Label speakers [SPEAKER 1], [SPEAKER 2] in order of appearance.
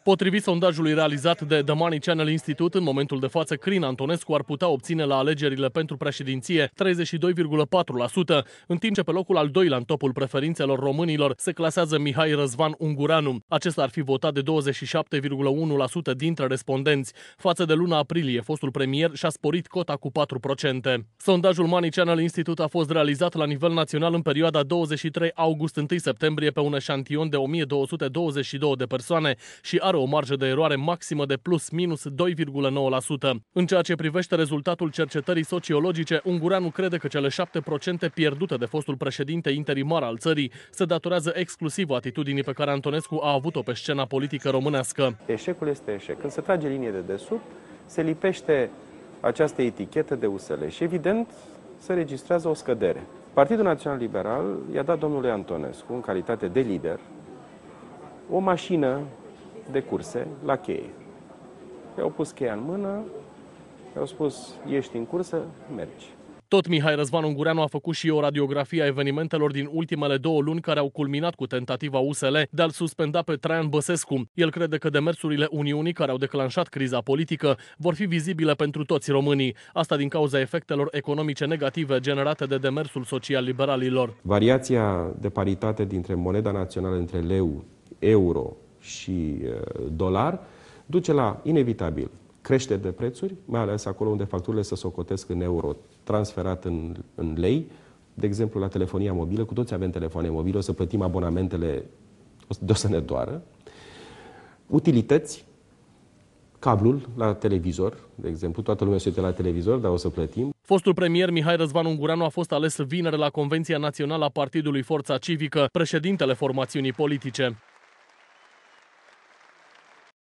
[SPEAKER 1] Potrivit sondajului realizat de The Money Channel Institute, în momentul de față, Crin Antonescu ar putea obține la alegerile pentru președinție 32,4%, în timp ce pe locul al doilea în topul preferințelor românilor se clasează Mihai Răzvan Ungureanu. Acesta ar fi votat de 27,1% dintre respondenți. Față de luna aprilie, fostul premier și-a sporit cota cu 4%. Sondajul Money Channel Institute a fost realizat la nivel național în perioada 23 august-1 septembrie pe un eșantion de 1222 de persoane și are o marjă de eroare maximă de plus-minus 2,9%. În ceea ce privește rezultatul cercetării sociologice, Ungureanu crede că cele 7% pierdute de fostul președinte interimar al țării se datorează exclusiv atitudinii pe care Antonescu a avut-o pe scena politică românească.
[SPEAKER 2] Eșecul este eșec. Când se trage linie de desubt, se lipește această etichetă de USL și evident se registrează o scădere. Partidul Național Liberal i-a dat domnului Antonescu, în calitate de lider, o mașină de curse la cheie. I-au pus cheia în mână, i-au spus, ești în cursă, mergi.
[SPEAKER 1] Tot Mihai Răzvan Ungureanu a făcut și o radiografie a evenimentelor din ultimele 2 luni care au culminat cu tentativa USL de a-l suspenda pe Traian Băsescu. El crede că demersurile Uniunii care au declanșat criza politică vor fi vizibile pentru toți românii. Asta din cauza efectelor economice negative generate de demersul social-liberalilor.
[SPEAKER 2] Variația de paritate dintre moneda națională, între leu, euro și dolar, duce la, inevitabil, creșteri de prețuri, mai ales acolo unde facturile se socotesc în euro, transferat în lei. De exemplu, la telefonia mobilă, cu toți avem telefoane mobile, o să plătim abonamentele de o să ne doară. Utilități, cablul la televizor, de exemplu, toată lumea se uită la televizor, dar o să plătim.
[SPEAKER 1] Fostul premier Mihai Răzvan Ungureanu a fost ales vineri la Convenția Națională a Partidului Forța Civică, președintele formațiunii politice.